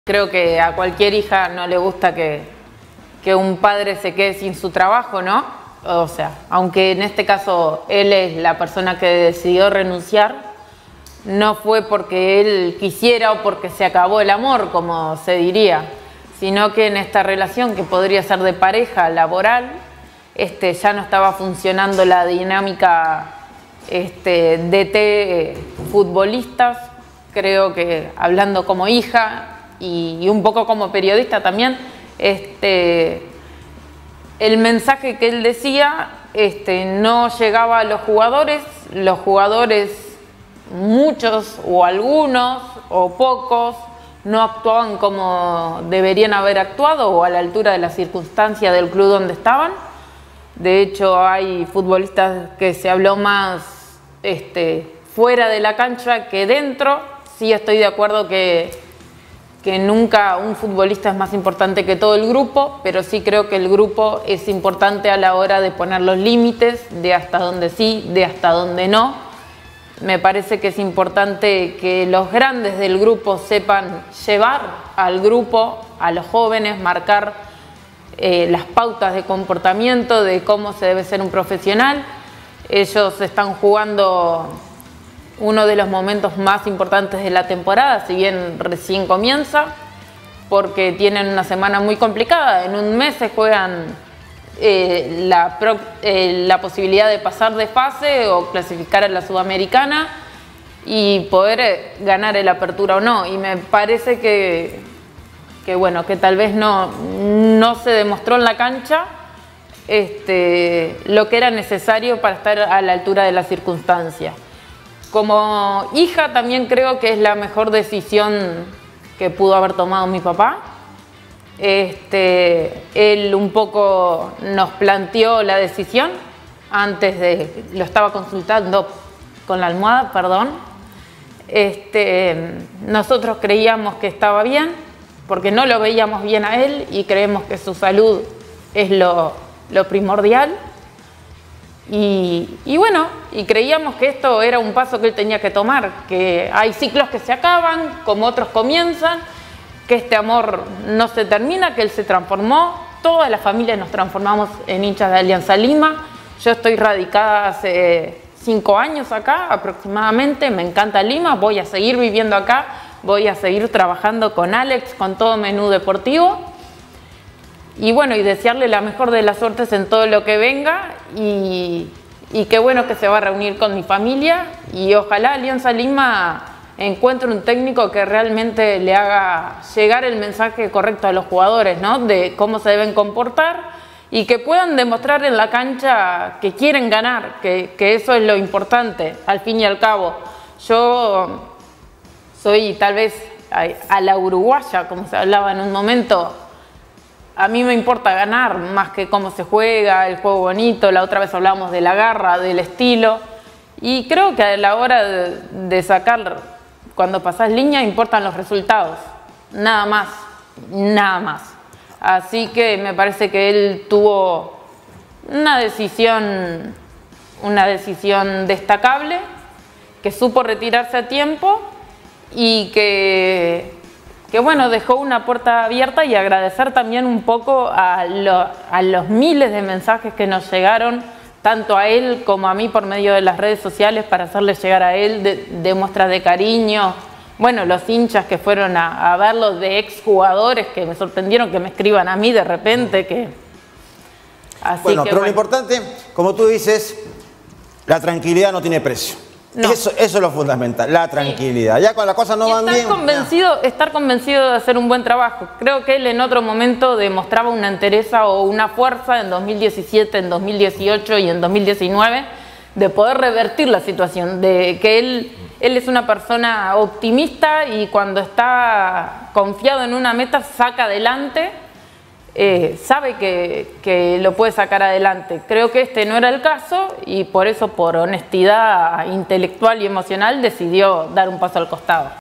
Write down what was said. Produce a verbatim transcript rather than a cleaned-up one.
Creo que a cualquier hija no le gusta que, que un padre se quede sin su trabajo, ¿no? O sea, aunque en este caso él es la persona que decidió renunciar, no fue porque él quisiera o porque se acabó el amor, como se diría, sino que en esta relación que podría ser de pareja laboral, este, ya no estaba funcionando la dinámica este, D T futbolistas. Creo que hablando como hija y, y un poco como periodista también, este, el mensaje que él decía este, no llegaba a los jugadores, los jugadores, muchos o algunos o pocos, no actuaban como deberían haber actuado o a la altura de la circunstancia del club donde estaban. De hecho, hay futbolistas que se habló más este, fuera de la cancha que dentro. Sí estoy de acuerdo que, que nunca un futbolista es más importante que todo el grupo, pero sí creo que el grupo es importante a la hora de poner los límites, de hasta dónde sí, de hasta dónde no. Me parece que es importante que los grandes del grupo sepan llevar al grupo, a los jóvenes, marcar eh, las pautas de comportamiento, de cómo se debe ser un profesional. Ellos están jugando uno de los momentos más importantes de la temporada, si bien recién comienza, porque tienen una semana muy complicada. En un mes se juegan eh, la, pro, eh, la posibilidad de pasar de fase o clasificar a la Sudamericana y poder eh, ganar el Apertura o no. Y me parece que, que, bueno, que tal vez no, no se demostró en la cancha este, lo que era necesario para estar a la altura de la circunstancia. Como hija también creo que es la mejor decisión que pudo haber tomado mi papá. Este, él un poco nos planteó la decisión antes de, lo estaba consultando con la almohada, perdón. Este, nosotros creíamos que estaba bien, porque no lo veíamos bien a él y creemos que su salud es lo, lo primordial. Y, y bueno, y creíamos que esto era un paso que él tenía que tomar, que hay ciclos que se acaban, como otros comienzan, que este amor no se termina, que él se transformó, toda la familia nos transformamos en hinchas de Alianza Lima. Yo estoy radicada hace cinco años acá aproximadamente, me encanta Lima, voy a seguir viviendo acá, voy a seguir trabajando con Alex, con todo menú deportivo. Y bueno, y desearle la mejor de las suertes en todo lo que venga y, y qué bueno que se va a reunir con mi familia y ojalá Alianza Lima encuentre un técnico que realmente le haga llegar el mensaje correcto a los jugadores, ¿no? De cómo se deben comportar y que puedan demostrar en la cancha que quieren ganar, que, que eso es lo importante, al fin y al cabo. Yo soy tal vez a, a la uruguaya, como se hablaba en un momento. A mí me importa ganar más que cómo se juega, el juego bonito. La otra vez hablamos de la garra, del estilo. Y creo que a la hora de, de sacar, cuando pasás línea, importan los resultados. Nada más, nada más. Así que me parece que él tuvo una decisión, una decisión destacable, que supo retirarse a tiempo y que... que bueno, dejó una puerta abierta y agradecer también un poco a, lo, a los miles de mensajes que nos llegaron, tanto a él como a mí por medio de las redes sociales para hacerle llegar a él de, de muestras de cariño. Bueno, los hinchas que fueron a, a verlo, de exjugadores que me sorprendieron que me escriban a mí de repente. Que... Así bueno, que, pero bueno. Lo importante, como tú dices, la tranquilidad no tiene precio. No. Eso, eso es lo fundamental, la tranquilidad. Sí. Ya cuando las cosas no y van estar bien... Convencido, estar convencido de hacer un buen trabajo. Creo que él en otro momento demostraba una entereza o una fuerza en dos mil diecisiete, en dos mil dieciocho y en dos mil diecinueve de poder revertir la situación, de que él, él es una persona optimista y cuando está confiado en una meta saca adelante. Eh, sabe que, que lo puede sacar adelante. Creo que este no era el caso y por eso, por honestidad intelectual y emocional, decidió dar un paso al costado.